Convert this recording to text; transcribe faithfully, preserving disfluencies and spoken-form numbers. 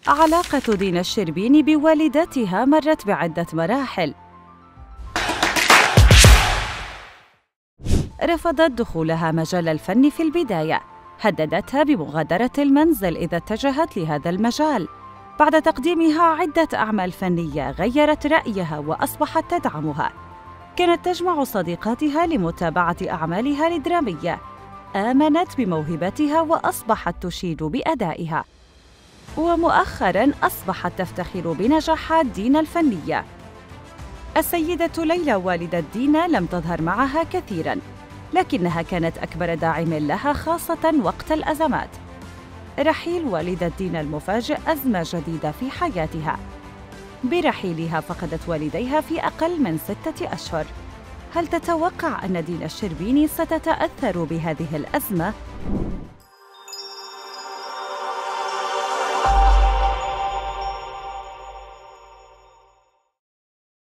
علاقة دينا الشربيني بوالدتها مرت بعدة مراحل. رفضت دخولها مجال الفن في البداية، هددتها بمغادرة المنزل إذا اتجهت لهذا المجال. بعد تقديمها عدة أعمال فنية غيرت رأيها وأصبحت تدعمها. كانت تجمع صديقاتها لمتابعة أعمالها الدرامية. آمنت بموهبتها وأصبحت تشيد بأدائها. ومؤخراً أصبحت تفتخر بنجاحات دينا الفنية. السيدة ليلى والدة دينا لم تظهر معها كثيراً، لكنها كانت أكبر داعم لها خاصة وقت الأزمات. رحيل والدة دينا المفاجئ أزمة جديدة في حياتها. برحيلها فقدت والديها في أقل من ستة أشهر. هل تتوقع أن دينا الشربيني ستتأثر بهذه الأزمة؟